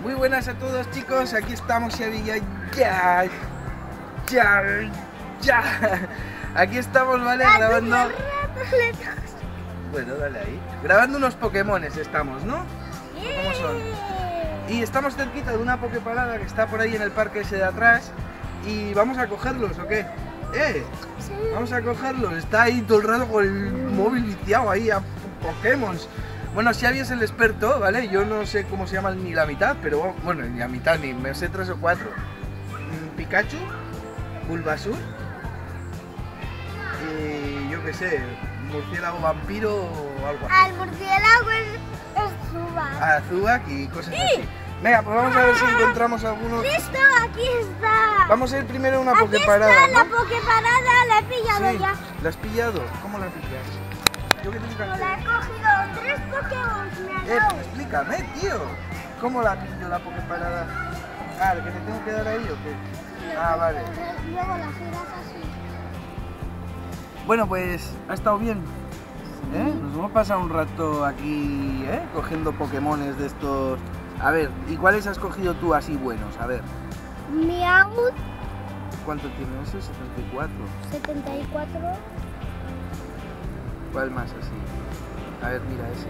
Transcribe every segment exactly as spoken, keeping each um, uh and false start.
Muy buenas a todos, chicos, aquí estamos Xavi ya, ya, ya, ya, aquí estamos, ¿vale? Grabando... Bueno, dale ahí. Grabando unos Pokémones estamos, ¿no? ¿Cómo son? Y estamos cerquita de una Poképarada que está por ahí en el parque ese de atrás. Y vamos a cogerlos, ¿o qué? ¡Eh! Sí. Vamos a cogerlos. Está ahí todo el rato con el móvil viciado ahí a Pokémon. Bueno, Xavi es el experto, ¿vale? Yo no sé cómo se llaman ni la mitad, pero bueno, ni la mitad, ni me sé tres o cuatro. Pikachu, Bulbasur, y yo qué sé, murciélago vampiro o algo así. Al murciélago es, es Zubat. Ah, Zubat y cosas así. Venga, pues vamos a ver si encontramos algunos. ¡Listo! Aquí está. Vamos a ir primero a una Aquí Poképarada, está la ¿no? Poképarada, la he pillado Sí, ya. ¿la has pillado? ¿Cómo la pillas? ¿Yo qué tengo que No hacer? la he cogido, tres Pokémon me ha Eh, dado. explícame, tío. ¿Cómo la pillo la Poképarada? Ah, ¿que te tengo que dar ahí o qué? Ah, vale. Luego la giras así. Bueno, pues ha estado bien. ¿Eh? Nos hemos pasado un rato aquí, ¿eh? Cogiendo Pokémones de estos. A ver, ¿y cuáles has cogido tú así buenos? A ver, Meowth ¿cuánto tiene ese? setenta y cuatro. setenta y cuatro. ¿Cuál más así? A ver, mira ese.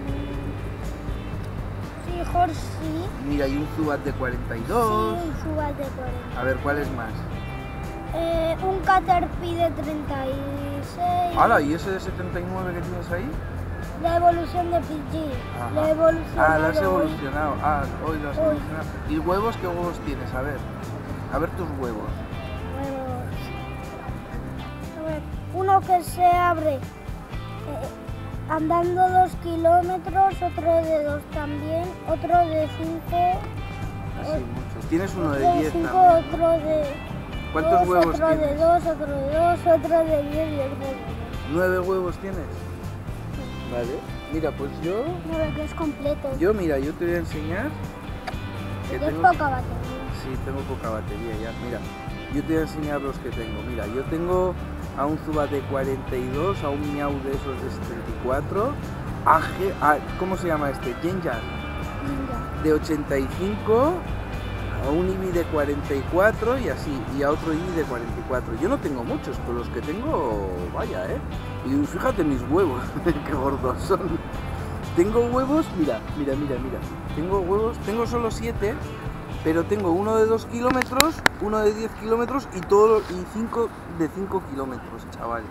Sí, Horsey. Mira, hay un Zubat de cuarenta y Sí, dos. un Zubat de cuarenta. A ver, ¿cuál es más? Eh, un Caterpie de treinta y seis. ¡Hala! ¿Y ese de setenta y nueve que tienes ahí? La evolución de P G. Ajá. La evolución Ah, la has de hoy. evolucionado. Ah, hoy lo has Hoy. evolucionado. ¿Y huevos? ¿Qué huevos tienes? A ver. A ver tus huevos. Huevos. A ver, uno que se abre eh, andando dos kilómetros, otro de dos también, otro de cinco, Así, muchos. Tienes uno de otro de diez cinco, también. otro de ¿Cuántos dos, huevos otro de tienes? dos, otro de dos, otro de diez y otro de dos. ¿Nueve huevos tienes? Vale. Mira, pues yo... Mira que es completo. Yo, mira, yo te voy a enseñar... Que Tienes tengo... poca batería. Sí, tengo poca batería ya. Mira, yo te voy a enseñar los que tengo. Mira, yo tengo a un Zubat de cuarenta y dos, a un Meowth de esos de setenta y cuatro, a, G... a... ¿cómo se llama este? Gengar Venga. de ochenta y cinco, a un Eevee de cuarenta y cuatro y así, y a otro Eevee de cuarenta y cuatro. Yo no tengo muchos, pero los que tengo, vaya, ¿eh? Y fíjate mis huevos, qué gordos son. Tengo huevos, mira, mira, mira, mira. Tengo huevos, tengo solo siete, pero tengo uno de dos kilómetros, uno de diez kilómetros y todo y cinco de cinco kilómetros, chavales.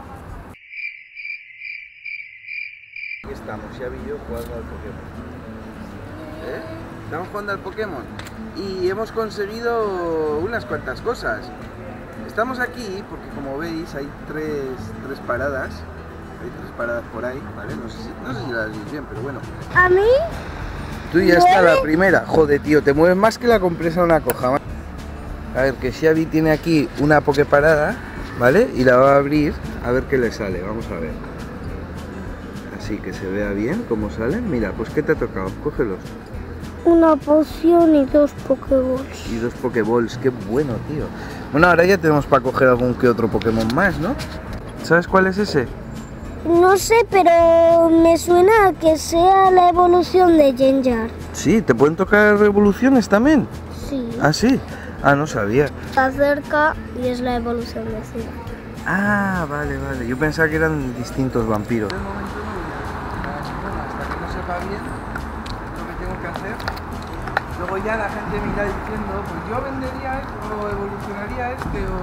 Aquí estamos, Xavi y yo jugando al Pokémon. ¿Eh? Estamos jugando al Pokémon y hemos conseguido unas cuantas cosas. Estamos aquí porque, como veis, hay tres, tres paradas. Hay tres paradas por ahí, ¿vale? No sé si, no sé si las veis bien, pero bueno. A mí, Tú ya está ¿Mueve? la primera. Joder, tío, te mueves más que la compresa de una coja. A ver, que Xavi tiene aquí una Poképarada, ¿vale? Y la va a abrir a ver qué le sale. Vamos a ver. Así que se vea bien cómo salen. Mira, pues ¿qué te ha tocado? Cógelos. una poción y dos Pokéballs. Y dos Pokéballs, qué bueno, tío. Bueno, ahora ya tenemos para coger algún que otro Pokémon más, ¿no? ¿Sabes cuál es ese? No sé, pero me suena a que sea la evolución de Gengar. Sí, ¿te pueden tocar evoluciones también? Sí. Ah, sí. Ah, no sabía. Está cerca y es la evolución de Zubat. Ah, vale, vale. Yo pensaba que eran distintos vampiros. De momento no, hasta que no sepa bien lo que tengo que hacer. Luego ya la gente me irá diciendo, pues yo vendería esto, o evolucionaría este, o,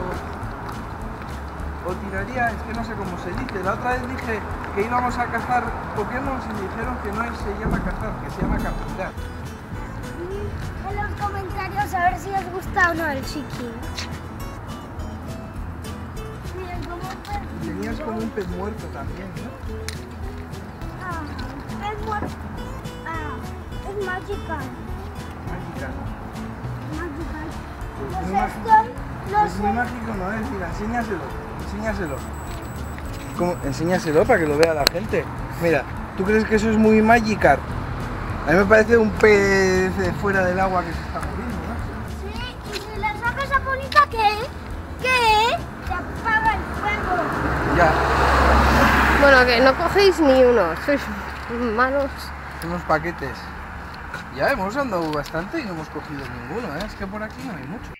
o tiraría, es que no sé cómo se dice. La otra vez dije que íbamos a cazar Pokémon y me dijeron que no se llama cazar, que se llama capturar. En los comentarios a ver si os gusta o no el chiquín. Miren cómo Y tenías como un pez muerto también, ¿no? Ah, es muerto. Ah, es Magical. Mágica. Magical. Pues Los muy mágico. Stone, no Es muy sé. mágico, no es, mira, enséñaselo, enséñaselo. ¿Cómo? Enséñaselo para que lo vea la gente. Mira, ¿tú crees que eso es muy Magikarp? A mí me parece un pez de fuera del agua que se está moviendo, ¿no? Sí, y si le sacas esa bonita, ¿qué? ¿Qué? Se apaga el fuego. Ya, Bueno, que no cogéis ni uno, sois malos. unos paquetes. Ya hemos andado bastante y no hemos cogido ninguno, ¿eh? Es que por aquí no hay mucho.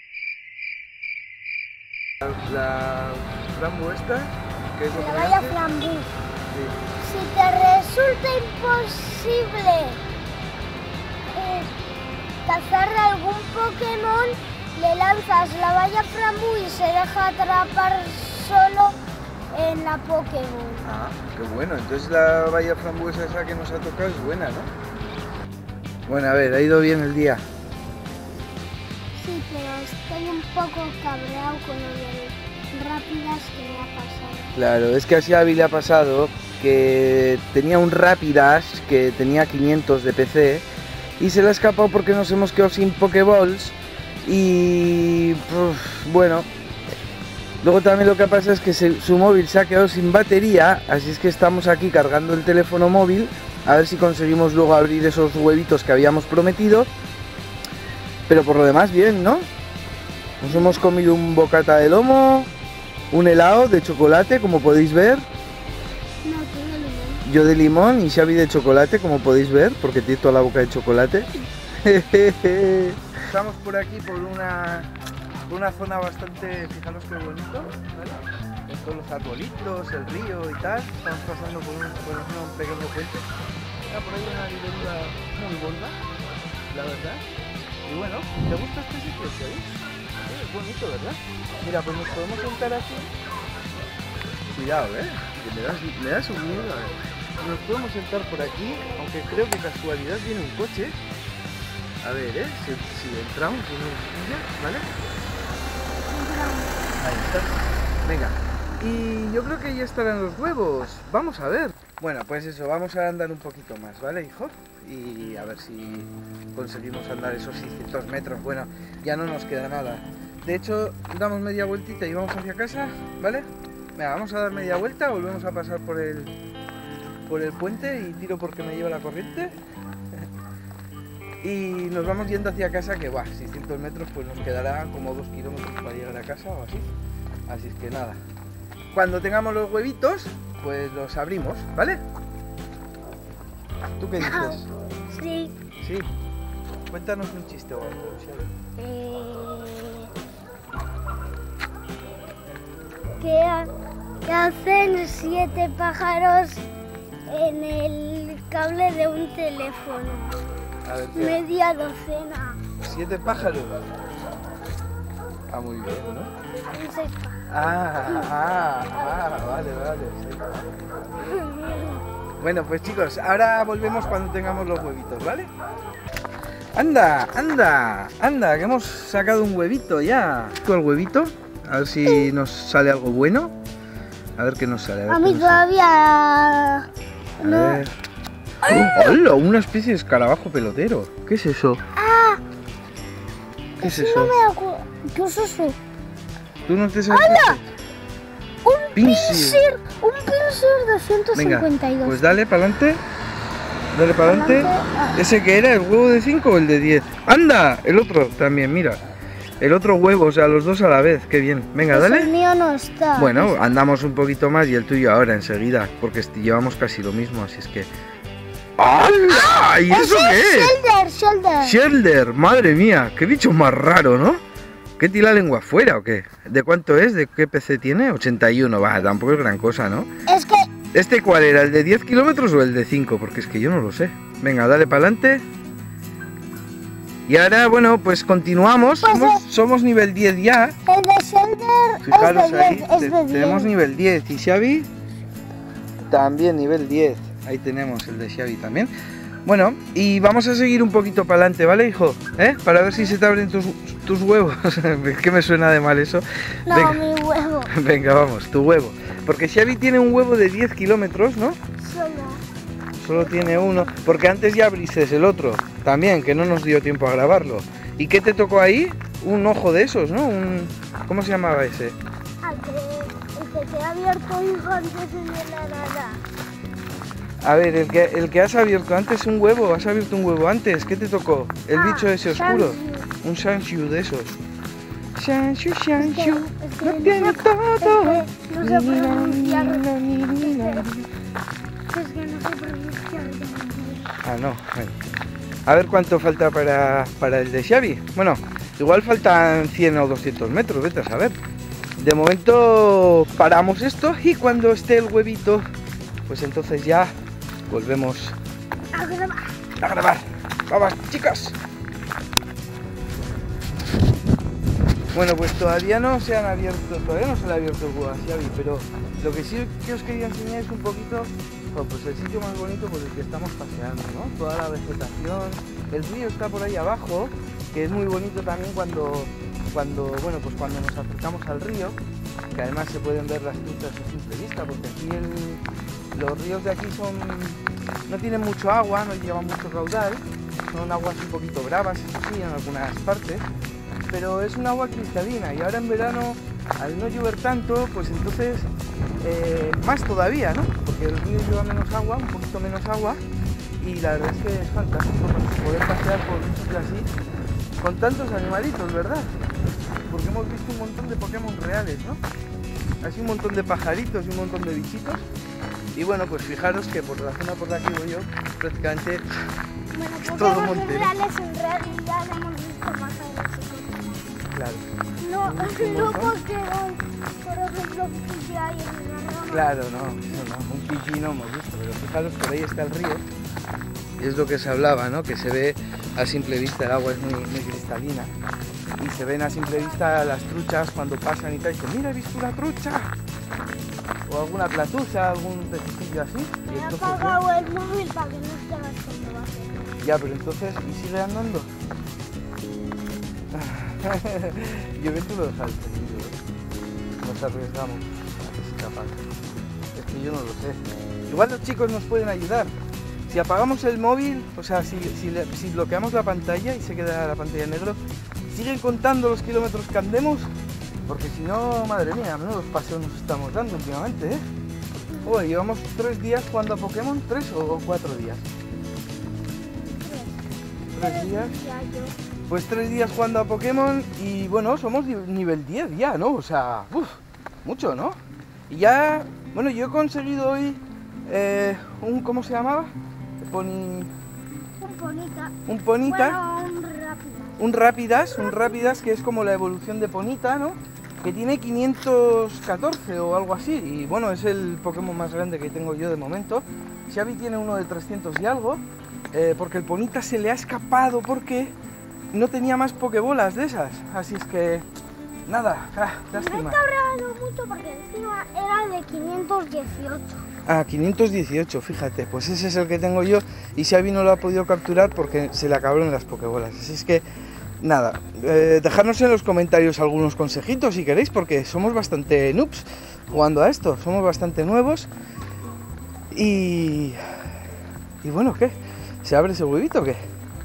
La, la frambu esta, ¿qué es lo que La valla hace? flambú. Sí. Si te resulta imposible eh, cazar algún Pokémon, le lanzas la valla flambú y se deja atrapar solo en la Pokémon. Ah, qué bueno. Entonces la valla frambuesa esa que nos ha tocado es buena, ¿no? Bueno, a ver, ha ido bien el día. Sí, pero estoy un poco cabreado con lo de rápidas que me ha pasado. Claro, es que a Xavi le ha pasado que tenía un Rapidash que tenía quinientos de P C y se le ha escapado porque nos hemos quedado sin Pokéballs y uf, bueno, luego también lo que pasa es que se, su móvil se ha quedado sin batería, así es que estamos aquí cargando el teléfono móvil a ver si conseguimos luego abrir esos huevitos que habíamos prometido, pero por lo demás bien, ¿no? Nos hemos comido un bocata de lomo, un helado de chocolate, como podéis ver. No, tengo limón. Yo de limón y Xavi de chocolate, como podéis ver, porque tiene toda la boca de chocolate. Estamos por aquí por una, por una zona bastante, fijaros qué bonito, ¿vale? Con todos los arbolitos, el río y tal. Estamos pasando por un, por un pequeño puente. Está por ahí una libélula muy gorda, la verdad. Y bueno, ¿te gusta este sitio, Xavi? Sí, es bonito, ¿verdad? Mira, pues nos podemos sentar aquí. Cuidado, ¿eh? Que me das, me das un miedo, ¿eh? Nos podemos sentar por aquí, aunque creo que casualidad viene un coche. A ver, ¿eh? Si, si entramos y no nos pilla, ¿vale? Ahí está. Venga. Y yo creo que ya estarán los huevos. Vamos a ver. Bueno, pues eso, vamos a andar un poquito más, ¿vale, hijo? Y a ver si conseguimos andar esos seiscientos metros. Bueno, ya no nos queda nada. De hecho, damos media vueltita y vamos hacia casa, ¿vale? Venga, vamos a dar media vuelta, volvemos a pasar por el, por el puente y tiro porque me lleva la corriente. Y nos vamos yendo hacia casa, que va, seiscientos metros, pues nos quedará como dos kilómetros para llegar a casa o así. Así es que nada. Cuando tengamos los huevitos, pues los abrimos, ¿vale? ¿Tú qué dices? Sí. Sí. Cuéntanos un chiste o algo, Xavi. Eh, ¿qué, ha- qué hacen siete pájaros en el cable de un teléfono? A ver, ¿qué? Media docena. Siete pájaros. Ah, muy bien, ¿no? Un seis pájaros. Ah, ah, ah, vale, vale. Sí. Bueno, pues chicos, ahora volvemos cuando tengamos los huevitos, ¿vale? Anda, anda, anda, que hemos sacado un huevito ya. ¿Tú el huevito? A ver si nos sale algo bueno. A ver qué nos sale. A, ver A qué mí nos sale. todavía A no. ver. ¡Oh, hola! Una especie de escarabajo pelotero. ¿Qué es eso? Ah, ¿Qué es no eso? me acuerdo. ¿Qué es eso? ¿Tú no te sabes? ¡Hala! Un Pinsir. pinsir, un pinsir de ciento Venga, cincuenta y dos. pues dale para adelante. Dale para adelante. Ah. ¿Ese que era? ¿El huevo de cinco o el de diez? ¡Anda! El otro también, mira. El otro huevo, o sea, los dos a la vez. Qué bien. Venga, Pues dale. el mío no está. Bueno, andamos un poquito más y el tuyo ahora, enseguida. Porque est- llevamos casi lo mismo, así es que... ¡Hala! ¿Y eso qué es? Shoulder, shoulder. Shelder, madre mía, qué bicho más raro, ¿no? ¿Qué tira la lengua afuera o qué? ¿De cuánto es? ¿De qué P C tiene? ochenta y uno, va, tampoco es gran cosa, ¿no? Es que ¿Este cuál era? ¿El de diez kilómetros o el de cinco? Porque es que yo no lo sé. Venga, dale para adelante. Y ahora, bueno, pues continuamos. Pues, Somos, eh, somos nivel diez ya. el de shoulder Fijaros es de ahí, diez, es te- de diez. tenemos nivel diez. ¿Y Xavi? También nivel diez. Ahí tenemos el de Xavi también. Bueno, y vamos a seguir un poquito para adelante, ¿vale, hijo? ¿Eh? Para ver si se te abren tus, tus huevos. Es que me suena de mal eso. No, Venga, mi huevo. venga, vamos, tu huevo. Porque Xavi tiene un huevo de diez kilómetros, ¿no? Solo. Solo tiene uno. Porque antes ya abriste el otro. También, que no nos dio tiempo a grabarlo. ¿Y qué te tocó ahí? Un ojo de esos, ¿no? Un... ¿Cómo se llamaba ese? Al que, el que te ha abierto hijo antes de la nada. A ver, el que, el que has abierto antes un huevo. Has abierto un huevo antes. ¿Qué te tocó? El Ah, bicho ese oscuro. Shanshu. Un Shanshu de esos. Shanshu, Es que, Shanshu. es que Lo no tiene sé- todo. Es que no sé pronunciarlo. Es que, es que no sé pronunciarlo. Ah, no. Bueno. A ver cuánto falta para, para el de Xavi. Bueno, igual faltan cien o doscientos metros, vete a saber. De momento paramos esto y cuando esté el huevito, pues entonces ya volvemos A grabar. a grabar. Vamos, chicos. Bueno, pues todavía no se han abierto, todavía no se le ha abierto el huevo a Xavi, pero lo que sí que os quería enseñar es un poquito, pues el sitio más bonito por el que estamos paseando, ¿no? Toda la vegetación, el río está por ahí abajo, que es muy bonito también cuando, cuando, bueno, pues cuando nos acercamos al río, que además se pueden ver las truchas a simple vista, porque aquí el, los ríos de aquí son, no tienen mucho agua, no llevan mucho caudal, son aguas un poquito bravas, eso sí, en algunas partes, pero es un agua cristalina y ahora en verano, al no llover tanto, pues entonces eh, más todavía, ¿no? Porque el río lleva menos agua, un poquito menos agua, y la verdad es que es fantástico poder pasear por un sitio así con tantos animalitos, ¿verdad? Porque hemos visto un montón de Pokémon reales, ¿no? Así un montón de pajaritos y un montón de bichitos. Y bueno, pues fijaros que por la zona por la que voy yo, prácticamente Bueno, es todo Pokémon monte. reales en realidad hemos visto más adelante. Claro. No, Un no montón. Pokémon, por ejemplo, que hay en la rama. Claro, no, no, no, un Pidgey no hemos visto, pero fijaros, por ahí está el río. Y es lo que se hablaba, ¿no? Que se ve a simple vista, el agua es muy, muy cristalina. Y se ven a simple vista las truchas cuando pasan y tal. Y dicen, mira, he visto una trucha. O alguna platusa, algún pececillo así. Y Me he entonces, apagado el móvil para que no esté las fotografias. ya, pero entonces, ¿y sigue andando? Yo que tú lo dejas peligro, ¿eh? Nos arriesgamos a que se escapan. Es que yo no lo sé. Igual los chicos nos pueden ayudar. Si apagamos el móvil, o sea, si, si, le- si bloqueamos la pantalla y se queda la pantalla en negro, ¿siguen contando los kilómetros que andemos? Porque si no, madre mía, menudos paseos nos estamos dando últimamente, ¿eh? Oh, llevamos tres días jugando a Pokémon, tres o o cuatro días. Tres días. Ya yo. Pues tres días jugando a Pokémon y bueno, somos ni- nivel diez ya, ¿no? O sea, uff, mucho, ¿no? Y ya, bueno, yo he conseguido hoy eh, un, ¿cómo se llamaba? Poni, Un Ponita. un Ponita, Bueno, un rápido. un Rápidas, un Rápidas que es como la evolución de Ponita, ¿no? Que tiene quinientos catorce o algo así y bueno, es el Pokémon más grande que tengo yo de momento. Xavi tiene uno de trescientos y algo, eh, porque el Ponita se le ha escapado porque no tenía más Pokébolas de esas, así es que nada, ah, Me he lástima. cabreado mucho porque encima era de quinientos dieciocho. Ah, quinientos dieciocho, fíjate, pues ese es el que tengo yo y Xavi no lo ha podido capturar porque se le acabaron las Pokébolas, así es que nada, eh, dejadnos en los comentarios algunos consejitos si queréis porque somos bastante noobs jugando a esto, somos bastante nuevos y... y bueno, ¿qué? ¿Se abre ese huevito o qué?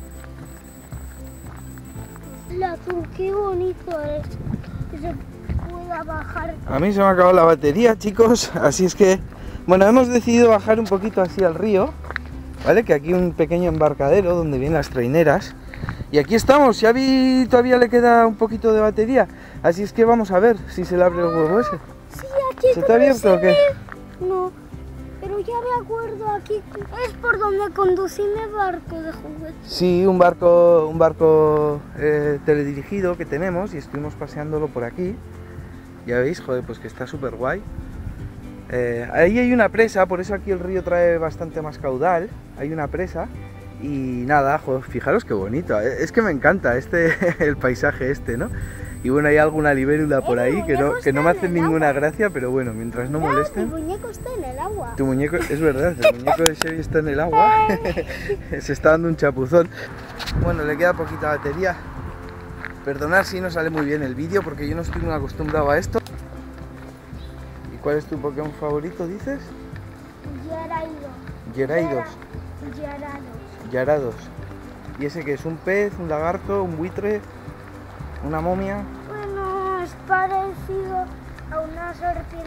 La azul, qué bonito es. Que se pueda bajar. A mí se me ha acabado la batería, chicos, así es que, bueno, hemos decidido bajar un poquito así al río, ¿vale? Que aquí hay un pequeño embarcadero donde vienen las traineras. Y aquí estamos, Xavi todavía le queda un poquito de batería, así es que vamos a ver si se le abre el huevo ese. Sí, aquí ¿Se te ha abierto o qué? No, pero ya me acuerdo aquí. Es por donde conducí mi barco de juguete. Sí, un barco, un barco eh, teledirigido que tenemos y estuvimos paseándolo por aquí. Ya veis, joder, pues que está súper guay. Eh, ahí hay una presa, por eso aquí el río trae bastante más caudal. Hay una presa y nada, joder, fijaros qué bonito. eh, Es que me encanta este, el paisaje este, ¿no? Y bueno, hay alguna libélula por ahí que no, que no me hacen ninguna gracia, pero bueno, mientras no Mi molesten. muñeco está en el agua. Tu muñeco, es verdad, el muñeco de Xavi está en el agua, se está dando un chapuzón. Bueno, le queda poquita batería. Perdonad si no sale muy bien el vídeo porque yo no estoy muy acostumbrado a esto. ¿Y cuál es tu Pokémon favorito, dices? Geraido. Geraidos, Gyarados. Yarados. ¿Y ese que es? ¿Un pez, un lagarto, un buitre, una momia? Bueno, es parecido a una serpiente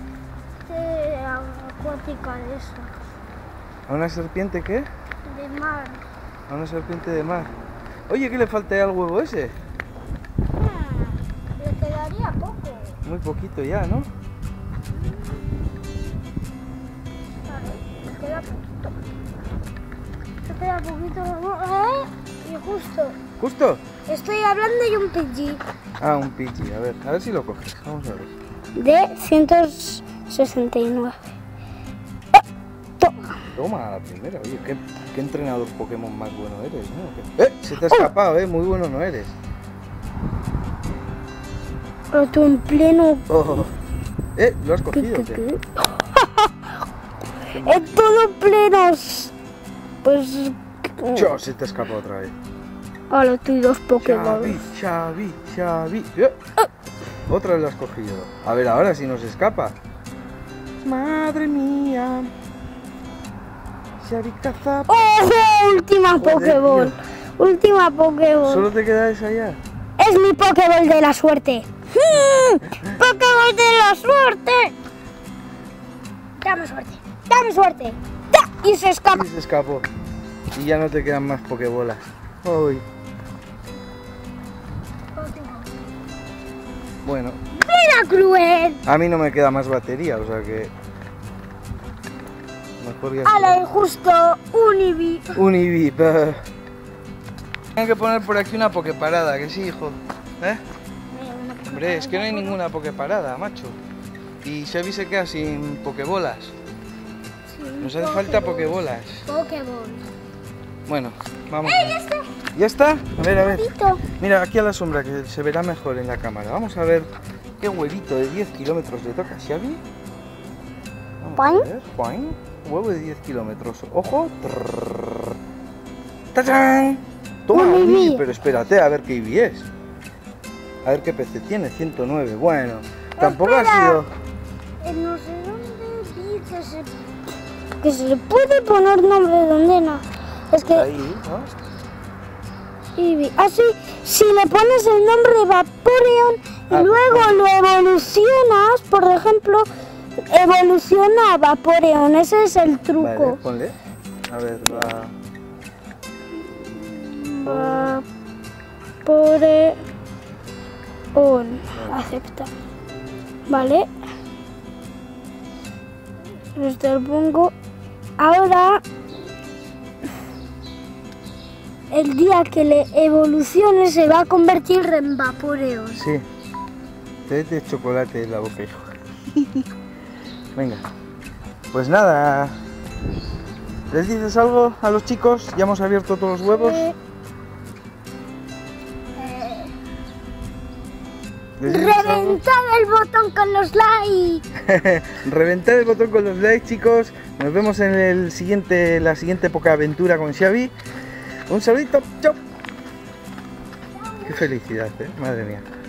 acuática de esas. ¿A una serpiente qué? De mar. A una serpiente de mar. Oye, ¿qué le falta ya al huevo ese? Hmm, le quedaría poco. Muy poquito ya, ¿no? Vale, le queda poquito. espera un poquito. ¿Eh? Y justo. ¿Justo? Estoy hablando de un Pidgey. Ah, un Pidgey. A ver, a ver si lo coges. Vamos a ver. De ciento sesenta y nueve. Toma, la primera. Oye, ¿qué, qué entrenador Pokémon más bueno eres, ¿no? ¡Eh! Se te ha escapado, ¿eh? Muy bueno no eres. Pero tú en pleno... Oh. ¿Eh? ¿Lo has cogido o ¿Qué, qué? qué? En todo plenos. Pues... Yo, se te ha escapado otra vez. Ahora tú y dos Pokémon. Xavi, Xavi, Xavi. ¡Eh! Otra vez lo has cogido. A ver, ahora si nos escapa. Madre mía. Xavi Cazap. ¡Oh! Última Joder, Pokéball. tío. Última Pokéball. ¿Solo te queda esa ya? Es mi Pokéball de la suerte. ¡Hmm! ¡Pokéball de la suerte! Dame suerte. Dame suerte. ¡Ta! Y se escapa. Y se escapó. Y ya no te quedan más Pokébolas. Uy. Bueno, ¡Mira, cruel! a mí no me queda más batería, o sea que... Mejor ya... A la justo un Eevee. Un Eevee. bah. Tengo que poner por aquí una Poképarada, que sí, hijo. ¿Eh? Hombre, es que no hay ninguna Poképarada, macho. Y Xavi se queda sin Pokébolas. Nos hace falta Pokébolas. Pokéball. Bueno, vamos. ¡Eh, ya está! ¿Ya está? A ver, a ver. Bonito. Mira, aquí a la sombra, que se verá mejor en la cámara. Vamos a ver qué huevito de diez kilómetros le toca a Xavi. Vamos a ¿Poing? ver. Poing. Huevo de diez kilómetros. Ojo. Trrr. ¡Tachán! Toma, Un un Eevee. Eevee, pero espérate a ver qué Eevee es. A ver qué P C tiene, ciento nueve. Bueno, tampoco ha Espera. sido... Eh, No sé dónde vi que se... Que se le puede poner nombre donde no. Es que... Ahí, ¿no? Eevee. Así, si le pones el nombre de Vaporeon y Ah, luego pues, lo evolucionas, por ejemplo, evoluciona a Vaporeon. Ese es el Vale, truco. ponle. A ver, va... Vaporeon. Acepta. Vale. Esto lo pongo. Ahora, el día que le evolucione se va a convertir en Vaporeon. Sí. Te de chocolate en la boca, hijo. Venga. Pues nada. ¿Les dices algo a los chicos? Ya hemos abierto todos los huevos. Eh, ¿Les dices algo? Reventad el botón con los likes. Reventad el botón con los likes, chicos. Nos vemos en el siguiente, la siguiente poca aventura con Xavi. Un saludito. Chao. Qué felicidad, ¿eh? Madre mía.